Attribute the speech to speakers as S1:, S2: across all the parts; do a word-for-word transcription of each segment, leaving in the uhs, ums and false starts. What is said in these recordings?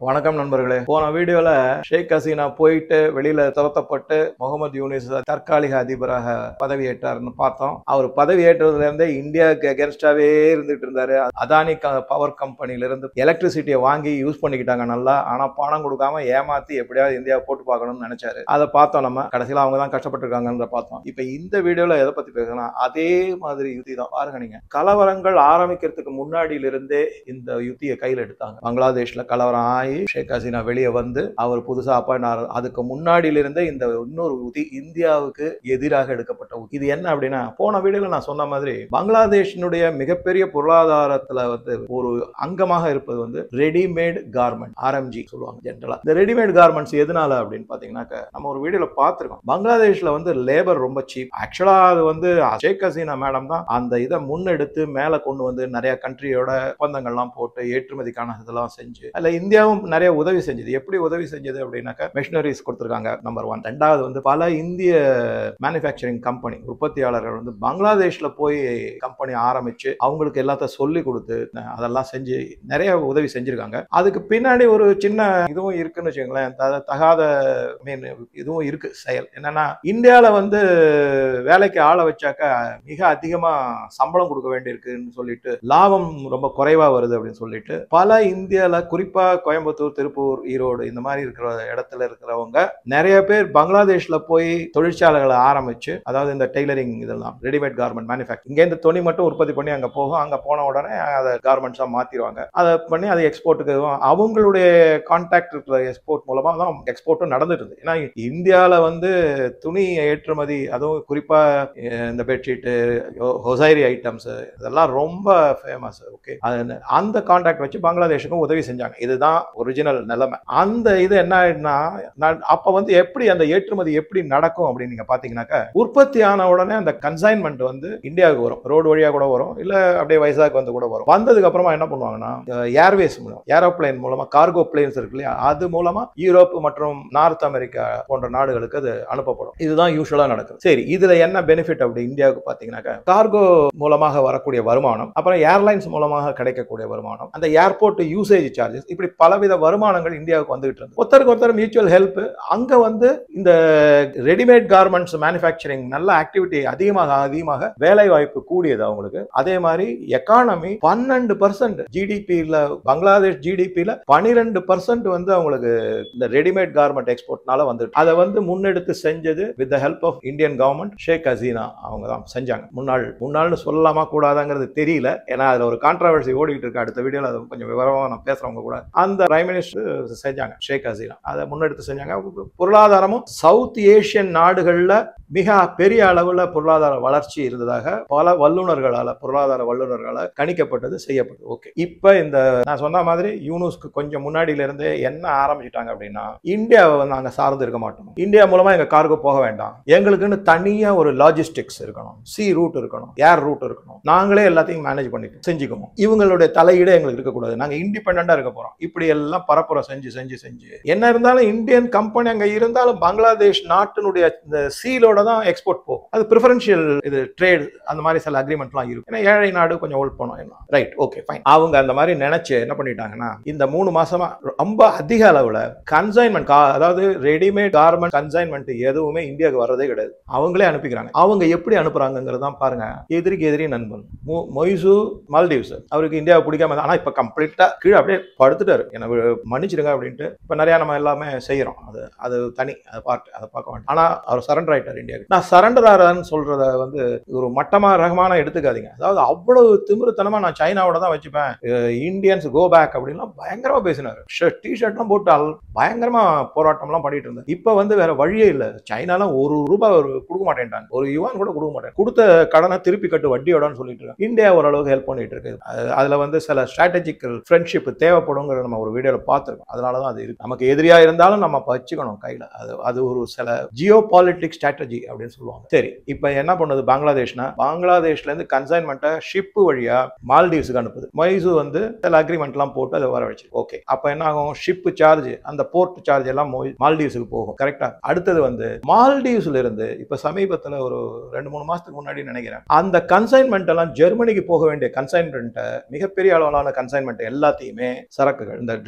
S1: வணக்கம் நண்பர்களே. போன வீடியோல ஷேக் ஹசீனா போயிட்டு வெளியில துரத்தப்பட்டு முகமது யூனிஸ் தற்காலிக அதிபராக பதவியேற்றார்னு பார்த்தோம். அவர் பதவி ஏற்றதுல இருந்தே இந்தியாவுக்கு அகேன்ஸ்டாவே இருந்துட்டு இருந்தாரு. அதானி பவர் கம்பெனில இருந்து எலக்ட்ரிசிட்டியை வாங்கி யூஸ் பண்ணிக்கிட்டாங்க நல்லா. ஆனா பணம் கொடுக்காம ஏமாத்தி எப்படியாவது இந்தியாவை போட்டு பார்க்கணும்னு நினைச்சாரு. அதை பார்த்தோம். நம்ம கடைசியில அவங்க தான் கஷ்டப்பட்டு இருக்காங்கன்ற பார்த்தோம். இப்ப இந்த வீடியோல எதை பத்தி பேசணும், அதே மாதிரி யுத்தி தான். பாருங்க, நீங்க கலவரங்கள் ஆரம்பிக்கிறதுக்கு முன்னாடியில இருந்தே இந்த யுத்தியை கையில் எடுத்தாங்க. பங்களாதேஷ்ல கலவரம் ஆகி ஷேக் ஹசீனா வெளியே வந்து அவர் புதுசா அப்பாயிண்ட். அதுக்கு முன்னாடியில இருந்தே இந்த இன்னொரு உத்தி இந்தியாவுக்கு எதிராக எடுக்கப்பட்ட உத்தி. இது என்ன அப்படின்னா, போன வீடியோல நான் சொன்ன மாதிரி பங்களாதேஷினுடைய மிகப்பெரிய பொருளாதாரத்துல வந்து ஒரு அங்கமாக இருப்பது வந்து ரெடிமேட் கார்மெண்ட், ஆர்எம்ஜி சொல்லுவாங்க ஜென்ரலா. இந்த ரெடிமேட் கார்மெண்ட்ஸ் எதனால அப்படின்னு பாத்தீங்கன்னா, நம்ம ஒரு வீடியோல பார்த்திருக்கோம். பங்களாதேஷ்ல வந்து லேபர் ரொம்ப சீப். ஆக்சுவலா அது வந்து ஷேக் ஹசீனா மேடம் தான் அந்த இதை முன்னெடுத்து மேல கொண்டு வந்து நிறைய கண்ட்ரியோட ஒப்பந்தங்கள்லாம் போட்டு ஏற்றுமதிக்கான இதெல்லாம் செஞ்சு அதுல இந்தியாவும் நிறைய உதவி செஞ்சது. எப்படி உதவி செஞ்சது அப்படின்னாக்கா, மெஷினரிஸ் கொடுத்திருக்காங்க நம்பர் ஒன். ரெண்டாவது வந்து பல இந்திய மேனுஃபேக்சரிங் கம்பெனி உற்பத்தியாளர்கள் வந்து பங்களாதேஷ்ல போய் கம்பெனி ஆரம்பிச்சு அவங்களுக்கு எல்லாத்தையும் சொல்லி கொடுத்து அதெல்லாம் செஞ்சு நிறைய உதவி செஞ்சிருக்காங்க. அதுக்கு பின்னாடி ஒரு சின்ன இதுவும் இருக்குன்னு வச்சுக்கோங்களேன், தகாத மீன் இதுவும் இருக்கு செயல். என்னன்னா, இந்தியால வந்து வேலைக்கு ஆளை வச்சாக்கா மிக அதிகமா சம்பளம் கொடுக்க வேண்டியிருக்குன்னு சொல்லிட்டு லாபம் ரொம்ப குறைவா வருது அப்படின்னு சொல்லிட்டு பல இந்தியால குறிப்பா கோயம்புத்தூர், திருப்பூர், ஈரோடு இந்த மாதிரி இருக்கிற இடத்துல இருக்கிறவங்க நிறைய பேர் பங்களாதேஷ்ல போய் தொழிற்சாலைகளை ஆரம்பிச்சு, அதாவது இந்த டெய்லரிங் இதெல்லாம் ரெடிமேட் கார்மெண்ட் மேனுஃபேக்சர், இங்க இந்த துணி மட்டும் உற்பத்தி பண்ணி அங்க போகும். அங்க போன உடனே அதை கார்மெண்ட்ஸா மாத்திடுவாங்க. அதை பண்ணி அதை எக்ஸ்போர்ட்டுக்கு அவங்களுடைய கான்டாக்ட் இருக்கிற எக்ஸ்போர்ட் மூலமா தான் எக்ஸ்போர்ட்டும் நடந்துட்டு இருந்தது. ஏன்னா இந்தியால வந்து துணி ஏற்றுமதி, அதுவும் குறிப்பா இந்த பெட்ஷீட்டு, ஹொசைரி ஐட்டம்ஸ் இதெல்லாம் ரொம்ப ஃபேமஸ். ஓகே, அந்த கான்டாக்ட் வச்சு பங்களாதேஷுக்கும் உதவி செஞ்சாங்க. இதுதான் ஒரிஜினல் நிலைமை. அந்த இது என்ன ஆயிடுனா, அப்ப வந்து எப்படி அந்த ஏற்றுமதி எப்படி நடக்கும் அப்படின்னு நீங்க பாத்தீங்கன்னாக்கா, உற்பத்தி ஆன உடனே அந்த கன்சைன்மெண்ட் வந்து இந்தியாவுக்கு வரும். ரோடு வழியா கூட வரும், இல்ல அப்படியே வைசாக் வந்து கூட வரும். வந்ததுக்கு அப்புறமா என்ன பண்ணுவாங்கன்னா, ஏர்வேஸ் மூலம், ஏரோப்ளைன் மூலமா, கார்கோ பிளேன்ஸ் இருக்கு இல்லையா, அது மூலமா யூரோப் மற்றும் நார்த் அமெரிக்கா போன்ற நாடுகளுக்கு அது அனுப்பப்படும். இதுதான் யூசுவலா நடக்குது. சரி, இதுல என்ன பெனிஃபிட் அப்படி இந்தியாவுக்கு பாத்தீங்கன்னாக்கா, கார்கோ மூலமாக வரக்கூடிய வருமானம், அப்புறம் ஏர்லைன்ஸ் மூலமாக கிடைக்கக்கூடிய வருமானம், அந்த ஏர்போர்ட் யூசேஜ் சார்ஜஸ், இப்படி பலவித வருமானங்கள் இந்தியாவுக்கு வந்துகிட்டு இருந்து ஒருத்தருக்கு ஒருத்தர் மியூச்சுவல் ஹெல்ப். அங்க வந்து இந்த ரெடிமேட் கார்மெண்ட்ஸ் மேனுஃபேக்சரிங் நல்ல ஆக்டிவிட்டி அதிகமாக அதிகமாக வேலை வாய்ப்பு கூடியது அவங்களுக்கு. அதே மாதிரி எக்கானமி பன்னெண்டு பர்சன்ட் ஜிடிபியில, பங்களாதேஷ் ஜிடிபியில பன்னிரெண்டு பர்சன்ட் வந்து அவங்களுக்கு இந்த ரெடிமேட் கார்மெண்ட் எக்ஸ்போர்ட்னால வந்து அதை வந்து முன்னெடுத்து செஞ்சது with the help of Indian government. Sheikh Hasina அவங்க தான் செஞ்சாங்க. முன்னாள் முன்னாள்னு சொல்லலாமா கூடாதாங்கிறது தெரியல, ஏன்னா அதுல ஒரு கான்ட்ரவர்சி ஓடிட்டு இருக்கு. அடுத்த வீடியோல அதை கொஞ்சம் விவரமா நான் பேசுறவங்க கூட அந்த பிரைம் மினிஸ்டர் செஞ்சாங்க. ஷேக் ஹசீனா அதை முன்னெடுத்து செஞ்சாங்க. பொருளாதாரமும் சவுத் ஏசியன் நாடுகள்ல மிக பெரிய அளவுல பொருளாதார வளர்ச்சி இருந்ததாக பல வல்லுநர்களால, பொருளாதார வல்லுநர்களால கணிக்கப்பட்டது, செய்யப்பட்டது. ஓகே, இப்ப இந்த நான் சொன்ன மாதிரி யூனுஸ்க்கு கொஞ்சம் முன்னாடியில இருந்து என்ன ஆரம்பிச்சிட்டாங்க அப்படின்னா, இந்தியாவை நாங்க சார்ந்து இருக்க மாட்டோம், இந்தியா மூலமா எங்க கார்கோ போக வேண்டாம், எங்களுக்குன்னு தனியா ஒரு லாஜிஸ்டிக்ஸ் இருக்கணும், சி ரூட் இருக்கணும், ஏர் ரூட் இருக்கணும், நாங்களே எல்லாத்தையும் மேனேஜ் பண்ணிட்டு செஞ்சுக்கணும், இவங்களுடைய தலையீடு எங்களுக்கு இருக்கக்கூடாது, நாங்க இண்டிபெண்டா இருக்க போறோம், இப்படி எல்லாம் பரப்புரை செஞ்சு செஞ்சு செஞ்சு என்ன இருந்தாலும் இந்தியன் கம்பெனி அங்க இருந்தாலும் பங்களாதேஷ் நாட்டினுடைய இந்த சீலோட தான் எக்ஸ்போர்ட் போகும். அது பிரிஃபரன்ஷியல் இது ட்ரேட், அந்த மாதிரி சில அக்ரிமெண்ட்லாம் இருக்கும். ஏன்னா ஏழை நாடு கொஞ்சம் ஹோல்ட் பண்ணும். Right, okay, fine. அவங்க அந்த மாதிரி நினைச்சு என்ன பண்ணிட்டாங்கன்னா, இந்த மூணு மாசமா ரொம்ப அதிக அளவுல கன்சைன்மெண்ட், அதாவது ரெடிமேட் கார்மெண்ட் கன்சைன்மெண்ட் எதுவுமே இந்தியாவுக்கு வர்றதே கிடையாது. அவங்களே அனுப்பிக்கிறாங்க. அவங்க எப்படி அனுப்புறாங்கிறது தான் பாருங்க. எதிரிக்கு எதிரி நண்பன். மொய்சு மால்டிவ்ஸ், அவருக்கு இந்தியாவை பிடிக்காம, ஆனா இப்ப கம்ப்ளீட்டா கீழே அப்படியே படுத்துட்டாரு, எனக்கு மன்னிச்சிடுங்க அப்படின்ட்டு. இப்ப நிறைய நம்ம எல்லாமே செய்யறோம். அது அது தனி, அதை பார்த்து அதை பார்க்க வேண்டாம். ஆனா அவர் சரண்டர் ஆயிட்டார் இந்தியாவுக்கு. நான் சரண்டர் ஆறான்னு சொல்றத வந்து ஒரு மட்டமா ரகமான எடுத்துக்காதீங்க. அதாவது அவ்வளவு திமிருத்தனமா நான் சைனாவோட தான் வச்சுப்பேன், இந்தியன்ஸ் கோ பேக் அப்படின்லாம் பயங்கரமா பேசினாரு. டி ஷர்ட்லாம் போட்டால் பயங்கரமா போராட்டம் எல்லாம் பண்ணிட்டு இருந்தார். இப்ப வந்து வேற வழியே இல்லை. சைனாலாம் ஒரு ரூபாய் கொடுக்க மாட்டேன்ட்டாங்க, ஒரு யுவான் கூட கொடுக்க மாட்டேன், கொடுத்த கடனை திருப்பி கட்டு வட்டியோடன்னு சொல்லிட்டு இருக்காங்க. இந்தியா ஓரளவுக்கு ஹெல்ப் பண்ணிட்டு இருக்கு. அதுல வந்து சில ஸ்ட்ராட்டஜிக்கல் ஃப்ரெண்ட்ஷிப் தேவைப்படுங்கிறத நம்ம ஒரு வீடியோல பார்த்திருக்கோம். அதனாலதான் அது இருக்கு. நமக்கு எதிரியா இருந்தாலும் நம்ம வச்சுக்கணும் கையில. அது அது ஒரு சில ஜியோ பாலிட்டிக்ஸ் ஸ்ட்ராட்டஜி அப்படின்னு சொல்லுவாங்க. சரி, இப்ப என்ன பண்ணுது பங்களாதேஷ்னா, பங்களாதேஷ்ல இருந்து கன்சைன்மெண்ட்டை ஷிப் வழியா மால்டீவ்ஸுக்கு அனுப்புது. மைசூ வந்து சில அக்ரிமெண்ட் எல்லாம் போட்டு அதை வர வச்சு. ஓகே, அப்ப என்ன ஆகும், ஷிப் சார்ஜ், அந்த போர்ட் சார்ஜ் எல்லாம் மால்டீவ்ஸுக்கு போகும். கரெக்டா? அடுத்தது வந்து மால்டீவ்ஸ்ல இருந்து இப்ப சமீபத்துல ஒரு ரெண்டு மூணு மாசத்துக்கு முன்னாடி நினைக்கிறேன், அந்த கன்சைன்மெண்ட் எல்லாம் ஜெர்மனிக்கு போக வேண்டிய கன்சைன்மெண்ட், மிகப்பெரிய அளவிலான கன்சைன்மெண்ட் எல்லாத்தையுமே, சரக்குகள், இந்த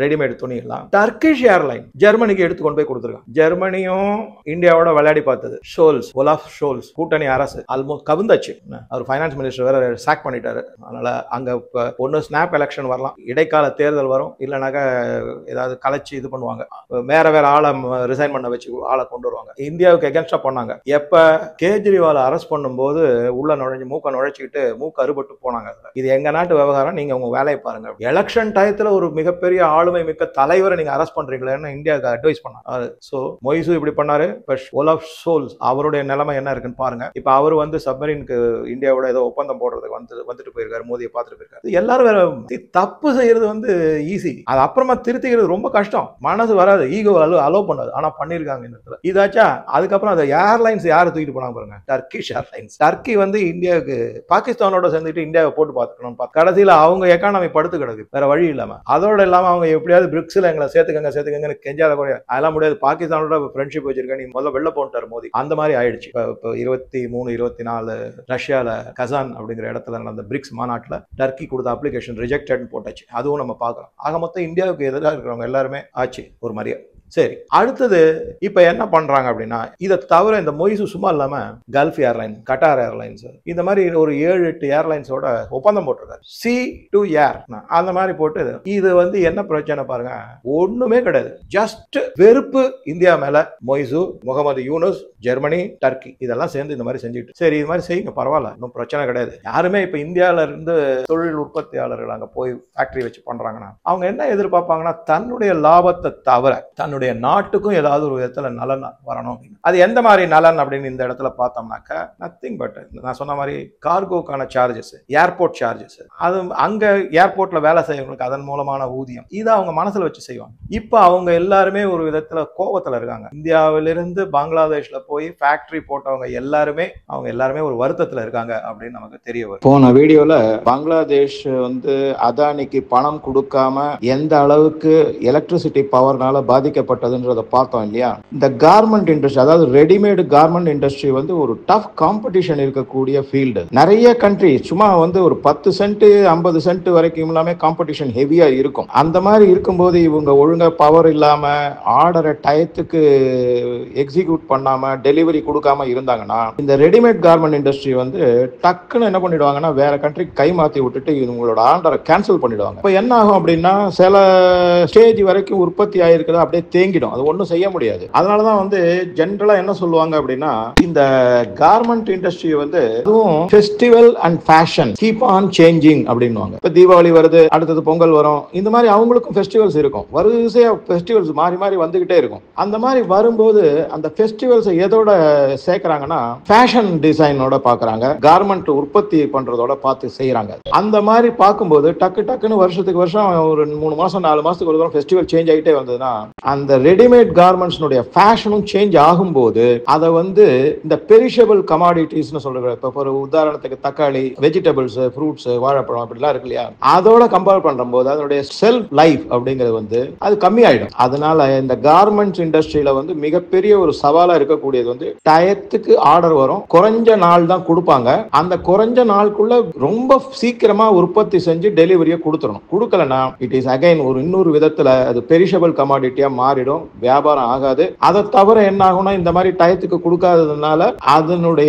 S1: ரெடிமேட் துணி எல்லாம் டர்க்கிஷ் ஏர்லைன் ஜெர்மனிக்கு எடுத்து கொண்டு போய் கொடுத்துருக்காங்க. ஜெர்மனியும் இந்தியாவோட விளையாடி பார்த்தது. ஷோல்ஸ் ஒலாஃப் ஷோல்ஸ் கூட்டணி அரசு ஆல்மோஸ்ட் கவுந்தாச்சு. அவர் ஃபைனான்ஸ் மினிஸ்டர் வேற சாக் பண்ணிட்டாரு. அதனால அங்க ஒன்னு ஸ்னாப் எலெக்ஷன் வரலாம், இடைக்கால தேர்தல் வரும், இல்லைனாக்கா ஏதாவது கலைச்சு இது பண்ணுவாங்க, வேற வேற ஆளை ரிசைன் பண்ண வச்சு ஆளை கொண்டு வருவாங்க. இந்தியாவுக்கு எகென்ஸ்டா பண்ணாங்க. எப்ப கேஜ்ரிவால் அரெஸ்ட் பண்ணும்போது உள்ள நுழைஞ்சு மூக்க நுழைச்சிக்கிட்டு மூக்க அறுபட்டு போனாங்க. இது எங்க நாட்டு விவகாரம், நீங்க உங்க வேலையை பாருங்க. எலெக்ஷன் டயத்துல ஒரு மிகப்பெரிய ஆளுமை மிக்க தலைவரை நீங்க அரெஸ்ட் பண்றீங்களேன்னு இந்தியாவுக்கு அட்வைஸ் பண்ணாங்க. சோ மொய்சு இப்படி பண்ணாரு. ஒலாஃப் ஷோல்ஸ் அவருடைய நிலைமை என்ன இருக்குன்னு பாருங்க. இப்ப அவர் வந்து சப்மரீனுக்கு இந்தியாவோட ஏதோ ஒப்பந்தம் போடுறதுக்கு வந்து வந்துட்டு போயிருக்காரு, மோதியை பார்த்துட்டு போயிருக்காரு. எல்லாரும் வேற தப்பு செய்யறது வந்து ஈஸி, அது அப்புறமா திருத்திக்கிறது ரொம்ப கஷ்டம். மனசு வராது, ஈகோ அலோ பண்ணாது. ஆனா பண்ணிருக்காங்க இந்த இடத்துல. இதாச்சா அதுக்கப்புறம் அந்த ஏர்லைன்ஸ் யாரை தூக்கிட்டு போனாங்க பாருங்க, டர்க்கிஷ் ஏர்லைன்ஸ். டர்க்கி வந்து இந்தியாவுக்கு பாகிஸ்தானோட சேர்ந்துட்டு இந்தியாவை போட்டு பார்த்துக்கணும். கடைசியில அவங்க எக்கானமி படுத்து கிடக்கு, வேற வழி இல்லாம. அதோட இல்லாம அவங்க எப்படியாவது பிரிக்ஸ்ல எங்களை சேர்த்துக்கங்க சேர்த்துக்கங்கன்னு கெஞ்சாத கூட அதெல்லாம் முடியாது. பாகிஸ்தானோட ஃப்ரெண்ட்ஷிப் வச்சிருக்க, நீ முதல்ல வெளில போட்டாரு மோதி. அந்த மாதிரி ஆயிடுச்சு. இப்போ இருபத்தி மூணு இருபத்தி நாலு ரஷ்யால கசான் அப்படிங்கிற இடத்துல நடந்த பிரிக்ஸ் மாநாட்டில் டர்க்கி கொடுத்த அப்ளிகேஷன் ரிஜெக்டட் போட்டாச்சு. அதுவும் நம்ம பார்க்கலாம். ஆக மொத்தம் இந்தியாவுக்கு எதிராக இருக்கிறவங்க எல்லாருமே ஆச்சு ஒரு மாதிரியா. சரி, அடுத்தது இப்ப என்ன பண்றாங்க அப்படின்னா, இதை தவிர இந்த மொய்சு சும்மா இல்லாம கல்ஃப் ஏர்லைன்ஸ், கட்டார் ஏர்லைன்ஸ், இந்த மாதிரி ஒரு ஏழு எட்டு ஏர்லைன்ஸோட ஒப்பந்தம் போட்டிருக்காரு. சி டு ஏர் அந்த மாதிரி போட்டு இது வந்து என்ன பிரச்சனை பாருங்க, ஒண்ணுமே கிடையாது. ஜஸ்ட் வெறுப்பு இந்தியா மேல. மொய்சு, முகமது யூனுஸ், ஜெர்மனி, டர்க்கி இதெல்லாம் சேர்ந்து இந்த மாதிரி செஞ்சுட்டு, சரி இது மாதிரி செய்யுங்க பரவாயில்ல, இன்னும் பிரச்சனை கிடையாது. யாருமே இப்ப இந்தியாவில இருந்து தொழில் உற்பத்தியாளர்கள் அங்க போய் ஃபேக்டரி வச்சு பண்றாங்கன்னா அவங்க என்ன எதிர்பார்ப்பாங்கன்னா, தன்னுடைய லாபத்தை தவிர தன்னுடைய நாட்டுக்கும் ஏதாவது ஒரு விதத்துல நலன் வரணும். அது எந்த மாதிரி நலன் அப்படின்னு இந்த இடத்துல பார்த்தோம்னாக்கா நத்திங் பட் நான் சொன்ன மாதிரி கார்கோக்கான சார்ஜஸ், ஏர்போர்ட் சார்ஜஸ், அது அங்க ஏர்போர்ட்ல வேலை செய்யறவங்களுக்கு அதன் மூலமான ஊதியம், இதை அவங்க மனசுல வச்சு செய்வாங்க. இப்ப அவங்க எல்லாருமே ஒரு விதத்துல கோபத்துல இருக்காங்க. இந்தியாவிலிருந்து பங்களாதேஷ்ல போய் ஃபேக்டரி போட்டவங்க எல்லாருமே அவங்க எல்லாருமே ஒரு வருத்தத்துல இருக்காங்க அப்படின்னு நமக்கு தெரிய வரும். போன வீடியோல பங்களாதேஷ் வந்து அதானிக்கு பணம் கொடுக்காம எந்த அளவுக்கு எலக்ட்ரிசிட்டி பவர்னால பாதிக்கப்பட்ட பார்த்தோம் இல்லையா. இந்த கார்மெண்ட் இண்டஸ்ட்ரி, அதாவது ரெடிமேட் கார்மெண்ட் இண்டஸ்ட்ரி வந்து ஒரு டஃப் காம்படிஷன் இருக்கக்கூடிய ஃபீல்டு. நிறைய கண்ட்ரி சும்மா வந்து ஒரு பத்து சென்ட் ஐம்பது சென்ட் வரைக்கும் எல்லாமே காம்படிஷன் ஹெவியா இருக்கும். அந்த மாதிரி இருக்கும்போது இவங்க ஒழுங்கா பவர் இல்லாம ஆர்டரை டயத்துக்கு எக்ஸிக்யூட் பண்ணாம டெலிவரி கொடுக்காம இருந்தாங்கன்னா இந்த ரெடிமேட் கார்மெண்ட் இண்டஸ்ட்ரி வந்து டக்குன்னு என்ன பண்ணிடுவாங்கன்னா வேற கண்ட்ரிக்கு கை மாத்தி விட்டுட்டு இவங்களோட ஆர்டரை கேன்சல் பண்ணிடுவாங்க. இப்போ என்ன ஆகும் அப்படின்னா சில ஸ்டேஜ் வரைக்கும் உற்பத்தி ஆயிருக்குதா அப்படியே தேங்கிடும், அது ஒன்றும் செய்ய முடியாது. அதனாலதான் வந்து ஜென்ரலா என்ன சொல்லுவாங்க அப்படின்னா, இந்த கார்மெண்ட் இண்டஸ்ட்ரி வந்து அதுவும் festival and fashion keep on changing அப்படின்னுவாங்க. இப்ப தீபாவளி வருது, அடுத்தது பொங்கல் வரும், இந்த மாதிரி அவங்களுக்கும் ஃபெஸ்டிவல்ஸ் இருக்கும். வரிசையா ஃபெஸ்டிவல்ஸ் மாறி மாறி வந்துகிட்டே இருக்கும். அந்த மாதிரி வரும்போது அந்த ஃபெஸ்டிவல்ஸ் எதோட சேர்க்கிறாங்கன்னா ஃபேஷன் டிசைனோட பாக்குறாங்க, கார்மெண்ட் உற்பத்தி பண்றதோட பார்த்து செய்யறாங்க. அந்த மாதிரி பார்க்கும்போது டக்கு டக்குன்னு வருஷத்துக்கு வருஷம் ஒரு மூணு மாசம் நாலு மாசத்துக்கு ஒரு தடவை ஃபெஸ்டிவல் சேஞ்ச் ஆகிட்டே வந்ததுன்னா அந்த ரெடிமேட் கார்மெண்ட்ஸ்னுடைய ஃபேஷனும் சேஞ்ச் ஆகும்போது அதை வந்து இந்த பெரிஷபிள் கமாடிட்டிஸ்னு சொல்ற, இப்போ ஒரு உதாரணத்துக்கு தக்காளி, வெஜிடபிள்ஸ், ஃப்ரூட்ஸ், வாழைப்பழம் அப்படிலாம் இருக்கு இல்லையா, அதோட கம்பேர் பண்ணும்போது அதனுடைய செல்ஃப் லைஃப் அப்படிங்கிறது வந்து அது கம்மி ஆயிடும். அதனால இந்த கார்மெண்ட்ஸ் இண்டஸ்ட்ரியில வந்து மிகப்பெரிய ஒரு சவாலா இருக்கக்கூடியது வந்து டயத்துக்கு ஆர்டர் வரும், குறைஞ்ச நாள் தான் கொடுப்பாங்க. அந்த குறைஞ்ச நாளுக்குள்ள ரொம்ப சீக்கிரமா உற்பத்தி செஞ்சு டெலிவரியை கொடுத்துடணும். கொடுக்கலன்னா இட் இஸ் அகைன் ஒரு இன்னொரு விதத்துல அது பெரிஷபிள் கமாடிட்டியா மாறிடும், வியாபாரம் ஆகாது. அதை தவிர என்ன ஆகும்னா இந்த மாதிரி டயத்துக்கு கொடுக்காததுனால அதனுடைய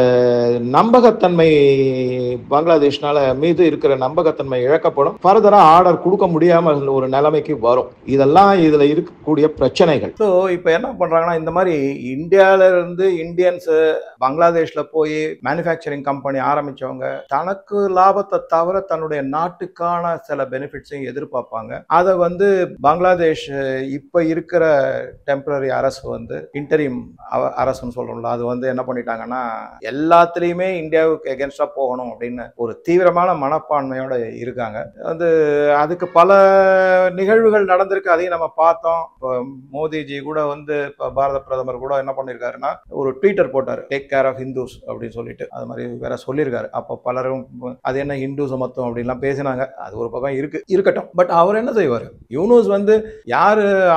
S1: நம்பகத்தன்மை பங்களாதேஷ்னால மீது இருக்கிற நம்பகத்தன்மை இழக்கப்படும். ஃபர்தரா ஆர்டர் கொடுக்க முடியாம ஒரு நிலைமைக்கு வரும். இதெல்லாம் இதுல இருக்கக்கூடிய பிரச்சனைகள். ஸோ இப்போ என்ன பண்றாங்கன்னா இந்த மாதிரி இந்தியாவில இருந்து இந்தியன்ஸ் பங்களாதேஷ்ல போய் மேனுஃபேக்சரிங் கம்பெனி ஆரம்பிச்சவங்க தனக்கு லாபத்தை தவிர தன்னுடைய நாட்டுக்கான சில பெனிஃபிட்ஸையும் எதிர்பார்ப்பாங்க. அதை வந்து பங்களாதேஷ் இப்ப இருக்கிற டெம்பரரி அரசு வந்து இன்டரிம் அரசுன்னு சொல்றோம்ல, அது வந்து என்ன பண்ணிட்டாங்கன்னா எல்லாத்துலயுமே இந்தியாவுக்கு எகென்ஸ்டா போகணும் அப்படின்னு ஒரு தீவிரமான மனப்பான்மையோட இருக்காங்க. வந்து அதுக்கு பல நிகழ்வுகள் நடந்திருக்கு, அதையும் நம்ம பார்த்தோம். மோடிஜி கூட வந்து பாரத பிரதமர் கூட என்ன பண்ணிருக்காருன்னா ஒரு ட்வீட்டர் போட்டாரு, டேக் கேர் ஆஃப் ஹிந்துஸ் அப்படின்னு சொல்லிட்டு, அது மாதிரி வேற சொல்லியிருக்காரு. அப்போ பலரும் அது என்ன ஹிந்துஸ் மொத்தம் அப்படின்லாம் பேசினாங்க. அது ஒரு பக்கம் இருக்கு இருக்கட்டும். பட் அவர் என்ன செய்வார், யூனுஸ் வந்து யாரு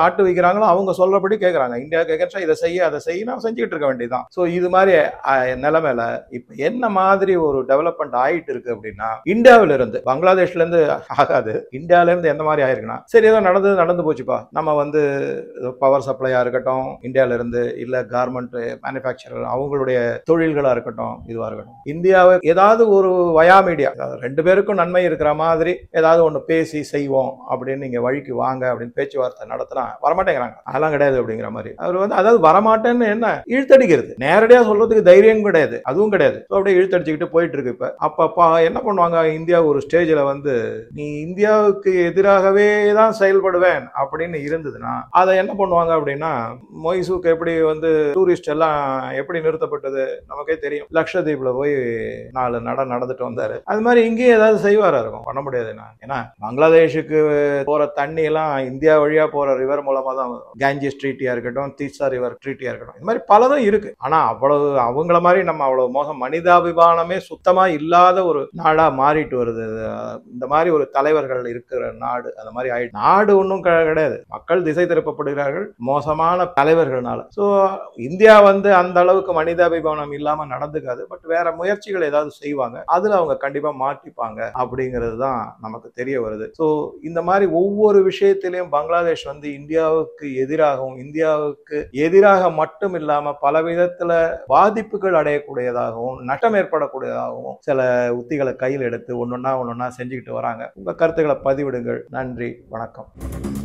S1: ஆட்டு வைக்கிறாங்களோ அவங்க சொல்றபடி கேட்கறாங்க. இந்தியாவுக்கு எகென்ஸ்டா இதை செய்ய அதை செய்ய நான் செஞ்சுட்டு இருக்க வேண்டியதுதான். சோ இது மாதிரி நிலைமையில இப்ப என்ன மாதிரி ஒரு டெவலப்மெண்ட் ஆயிட்டு இருக்கு அப்படின்னா, இந்தியாவில இருந்து பங்களாதேஷ்ல இருந்து ஆகாது, இந்தியாவில இருந்து எந்த மாதிரி ஆயிருக்குன்னா, சரி ஏதோ நடந்தது நடந்து போச்சுப்பா, நம்ம வந்து பவர் சப்ளையா இருக்கட்டும், இந்தியாவில இருந்து இல்ல கார்மெண்ட் மேனுபேக்சரர் அவங்களுடைய தொழில்களா இருக்கட்டும், இதுவா இருக்கட்டும், இந்தியாவை ஏதாவது ஒரு வயா மீடியா ரெண்டு பேருக்கும் நன்மை இருக்கிற மாதிரி ஏதாவது ஒண்ணு பேசி செய்வோம் அப்படின்னு நீங்க வழிக்கு வாங்க அப்படின்னு பேச்சுவார்த்தை நடத்தினா வரமாட்டேங்கிறாங்க. அதெல்லாம் கிடையாது அப்படிங்கிற மாதிரி அவர் வந்து, அதாவது வரமாட்டேன்னு என்ன இழுத்தடிக்கிறது, நேரடியா சொல்றதுக்கு தைரியம் கிடையாது, அதுவும் கிடையாது. அப்படியே இழுத்தடிச்சுக்கிட்டு போயிட்டு இருக்கு. இப்ப அப்ப என்ன பண்ணுவாங்க, இந்தியா ஒரு ஸ்டேஜ்ல வந்து நீ இந்தியாவுக்கு எதிராகவே தான் செயல்படுவேன் அப்படின்னு இருந்ததுன்னா அதை என்ன பண்ணுவாங்க அப்படின்னா, மொய்சூக்கு எப்படி வந்து டூரிஸ்ட் எல்லாம் எப்படி நிறுத்தப்பட்டது நமக்கே தெரியும். லட்சத்தீப்ல போய் நாலு நட நடந்துட்டு வந்தாரு. அது மாதிரி இங்கேயும் ஏதாவது செய்வாரா இருக்கும், பண்ண முடியாது. ஏன்னா பங்களாதேஷுக்கு போற தண்ணி எல்லாம் இந்தியா வழியா போற ரிவர் மூலமா தான், கேஞ்சஸ் ட்ரீட்டியா இருக்கட்டும், தீஸ்தா ரிவர் ட்ரீட்டியா இருக்கட்டும், இது மாதிரி பலதும் இருக்கு. ஆனா அவ்வளவு அவங்கள மாதிரி நம்ம அவ்வளவு மோசம் மனிதாபிமானமே சுத்தமா இல்லாத ஒரு நாடா மாறிட்டு வருது. இந்த மாதிரி ஒரு தலைவர்கள் இருக்கிற நாடு அந்த மாதிரி ஆயிடுச்சு. நாடு ஒன்றும் கிடையாது, மக்கள் திசை திருப்பப்படுகிறார்கள் மோசமான தலைவர்கள்னால. சோ இந்தியா வந்து அந்த அளவுக்கு மனிதாபிமானம் இல்லாம நடந்துக்காது. பட் வேற முயற்சிகள் ஏதாவது செய்வாங்க, அதுல அவங்க கண்டிப்பா மாட்டிப்பாங்க அப்படிங்கிறது தான் நமக்கு தெரிய வருது. சோ இந்த மாதிரி ஒவ்வொரு விஷயத்திலையும் பங்களாதேஷ் வந்து இந்தியாவுக்கு எதிராகவும், இந்தியாவுக்கு எதிராக மட்டும் இல்லாம பல விதத்துல பாதிப்புகள் அடையக்கூடியதாகவும் நஷ்டம் ஏற்படக்கூடியதாகவும் சில உத்திகளை கையில் எடுத்து ஒன்னொன்னா ஒன்னொன்னா செஞ்சுக்கிட்டு வராங்க. உங்க கருத்துக்களை பதிவிடுங்கள். நன்றி, வணக்கம்.